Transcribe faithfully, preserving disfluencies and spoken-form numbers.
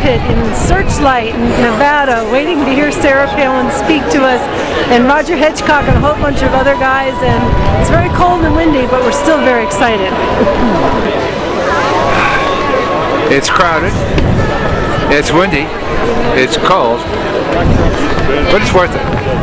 excited in Searchlight, Nevada, waiting to hear Sarah Palin speak to us, and Roger Hitchcock and a whole bunch of other guys, and it's very cold and windy, but we're still very excited. It's crowded, it's windy, it's cold, but it's worth it.